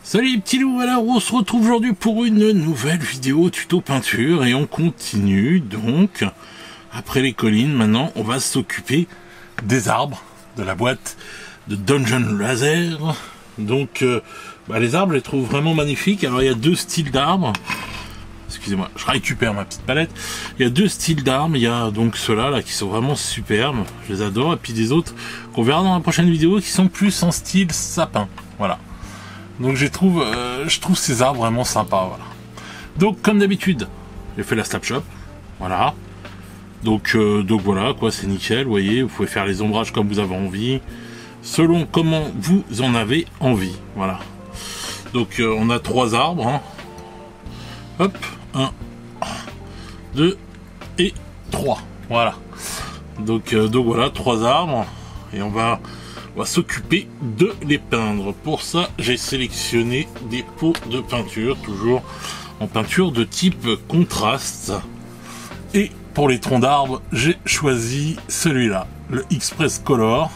Salut les petits loups, alors on se retrouve aujourd'hui pour une nouvelle vidéo tuto peinture et on continue donc, après les collines, maintenant on va s'occuper des arbres, de la boîte de Dungeon Laser. Donc les arbres je les trouve vraiment magnifiques. Alors il y a deux styles d'arbres, excusez-moi, je récupère ma petite palette. Il y a deux styles d'arbres, il y a donc ceux-là là, qui sont vraiment superbes, je les adore, et puis des autres qu'on verra dans la prochaine vidéo qui sont plus en style sapin, voilà. Donc je trouve ces arbres vraiment sympas, voilà. Donc comme d'habitude, j'ai fait la Slap Shop, voilà. Donc voilà, quoi, c'est nickel, vous voyez, vous pouvez faire les ombrages comme vous avez envie, selon comment vous en avez envie, voilà. Donc on a trois arbres, hein. Hop, 1, 2 et 3, voilà. Donc voilà, trois arbres, et on va s'occuper de les peindre. Pour ça, j'ai sélectionné des pots de peinture, toujours en peinture de type contraste. Et pour les troncs d'arbres, j'ai choisi celui-là, le Express Color.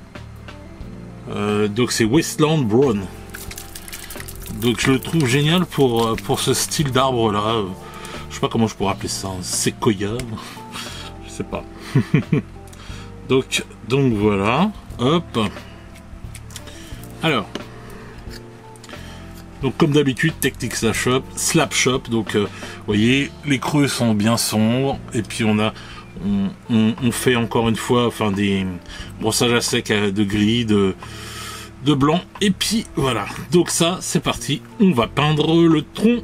Donc c'est Wasteland Brown. Donc je le trouve génial pour ce style d'arbre là. Je sais pas comment je pourrais appeler ça, un séquoia. Je sais pas. donc voilà. Hop. Alors. Donc comme d'habitude, technique slap shop. Donc vous voyez, les creux sont bien sombres. Et puis on fait encore une fois des brossages à sec de gris, de blanc. Et puis voilà. Donc ça, c'est parti. On va peindre le tronc.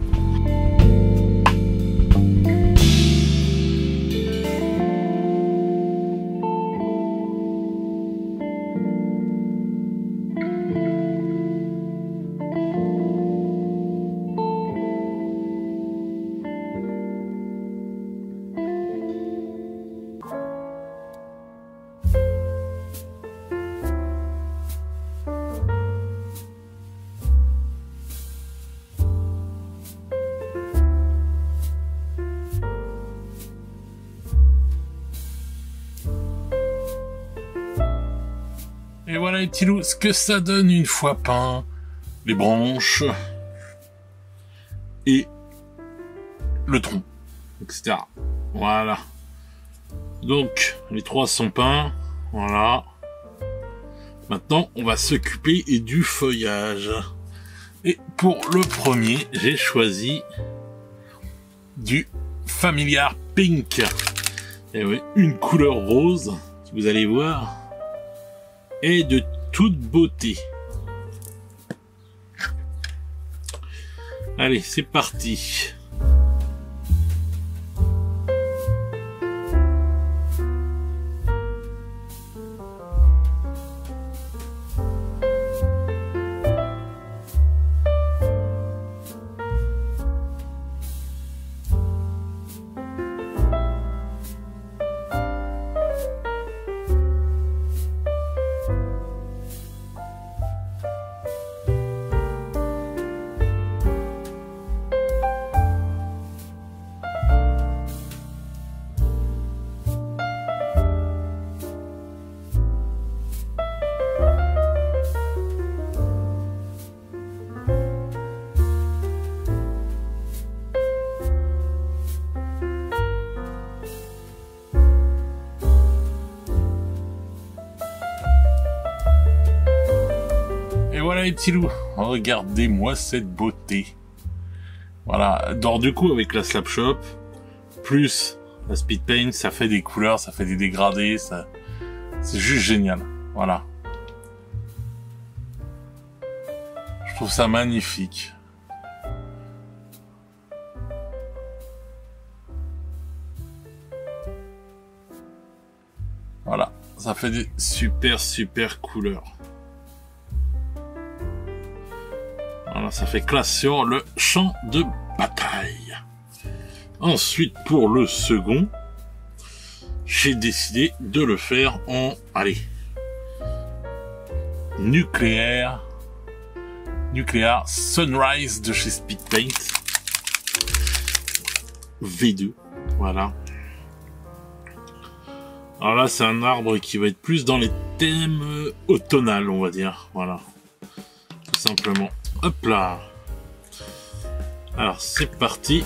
Et voilà les petits loups, ce que ça donne une fois peint, les branches et le tronc, etc. Voilà. Donc les trois sont peints, voilà. Maintenant on va s'occuper du feuillage. Et pour le premier, j'ai choisi du Familiar Pink. Et oui, une couleur rose, vous allez voir. Et de toute beauté. Allez, c'est parti. Voilà les petits loups, regardez-moi cette beauté. Voilà, donc du coup avec la Slap Shop, plus la Speed Paint, ça fait des couleurs, ça fait des dégradés, c'est juste génial. Voilà. Je trouve ça magnifique. Voilà, ça fait des super couleurs. Voilà, ça fait classe sur le champ de bataille. Ensuite, pour le second, j'ai décidé de le faire en, nucléaire Sunrise de chez Speed Paint V2. Voilà. Alors là, c'est un arbre qui va être plus dans les thèmes automnal, on va dire. Voilà. Tout simplement. Hop là. Alors c'est parti.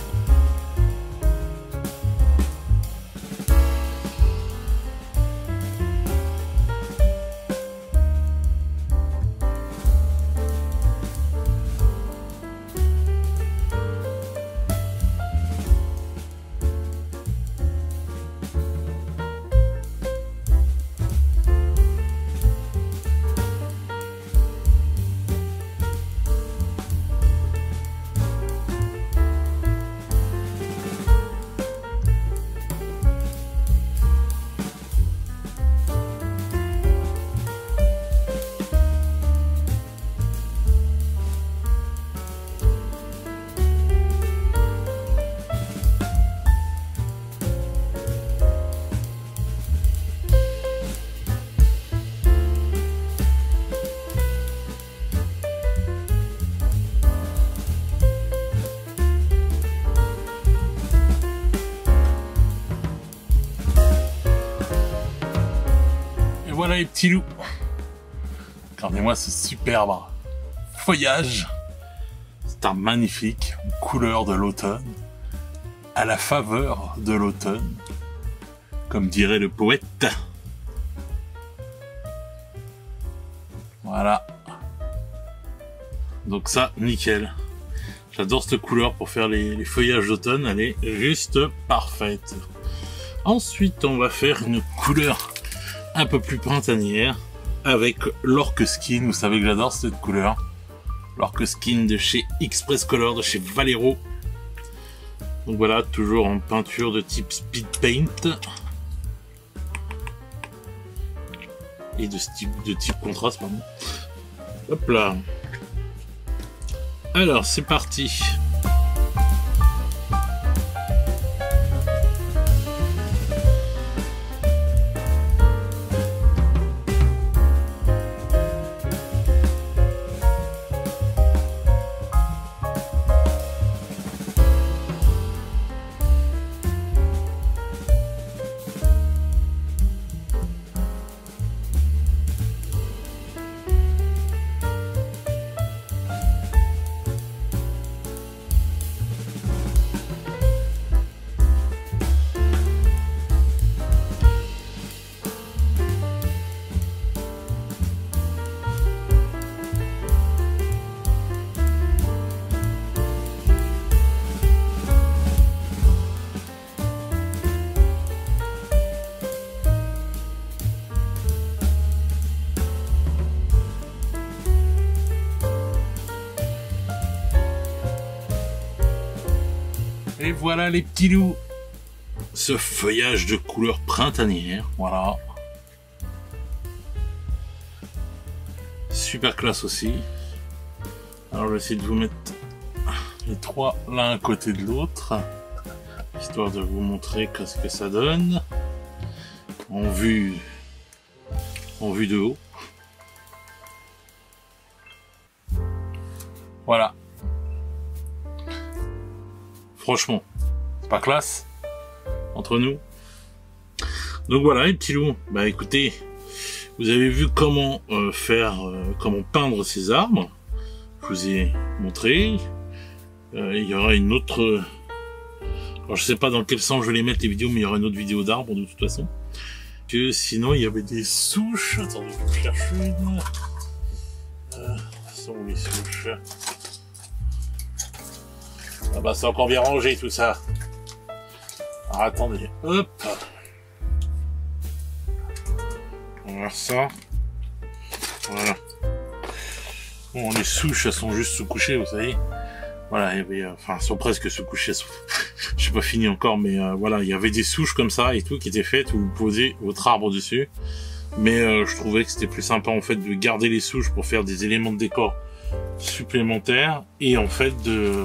Voilà les petits loups. Regardez-moi ce superbe feuillage. C'est un magnifique couleur de l'automne, à la faveur de l'automne, comme dirait le poète. Voilà. Donc ça, nickel. J'adore cette couleur pour faire les feuillages d'automne. Elle est juste parfaite. Ensuite, on va faire une couleur un peu plus printanière avec l'Orque Skin. Vous savez que j'adore cette couleur. L'Orque Skin de chez Express Color, de chez Valero. Donc voilà, toujours en peinture de type Speed Paint. Et de type contraste, pardon. Hop là. Alors, c'est parti. Et voilà les petits loups, ce feuillage de couleur printanière, voilà. Super classe aussi. Alors je vais essayer de vous mettre les trois l'un à côté de l'autre, histoire de vous montrer ce que ça donne en vue de haut. Voilà. Franchement, c'est pas classe entre nous. Donc voilà les petits loups. Bah écoutez, vous avez vu comment comment peindre ces arbres. Je vous ai montré. Il y aura une autre. Alors je sais pas dans quel sens je vais les mettre les vidéos, mais il y aura une autre vidéo d'arbres de toute façon. Que sinon il y avait des souches. Attendez, je vais chercher une. Sont où les souches? Ah bah c'est encore bien rangé tout ça. Alors attendez, hop. On va voir ça. Voilà. Bon, les souches elles sont juste sous-couchées, vous savez. Voilà, il y avait, enfin, elles sont presque sous-couchées. Je sais pas fini encore, mais voilà, il y avait des souches comme ça et tout qui étaient faites où vous posez votre arbre dessus. Mais je trouvais que c'était plus sympa en fait de garder les souches pour faire des éléments de décor supplémentaires et en fait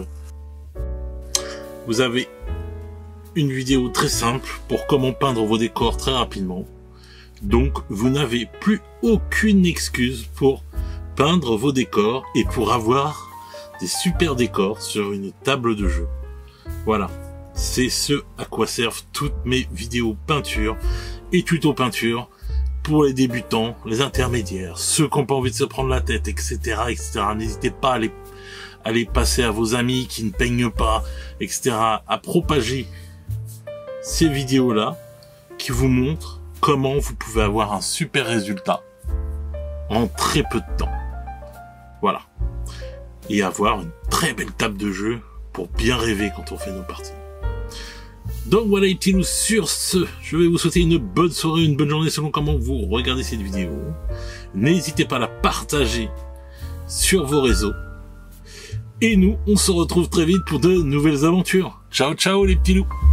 vous avez une vidéo très simple pour comment peindre vos décors très rapidement. Donc vous n'avez plus aucune excuse pour peindre vos décors et pour avoir des super décors sur une table de jeu. Voilà, c'est ce à quoi servent toutes mes vidéos peinture et tuto peinture pour les débutants, les intermédiaires, ceux qui n'ont pas envie de se prendre la tête, etc., etc. N'hésitez pas à les passer à vos amis qui ne peignent pas, etc., à propager ces vidéos-là qui vous montrent comment vous pouvez avoir un super résultat en très peu de temps. Voilà. Et avoir une très belle table de jeu pour bien rêver quand on fait nos parties. Donc voilà les petits loups, sur ce, je vais vous souhaiter une bonne soirée, une bonne journée selon comment vous regardez cette vidéo. N'hésitez pas à la partager sur vos réseaux. Et nous, on se retrouve très vite pour de nouvelles aventures. Ciao ciao les petits loups.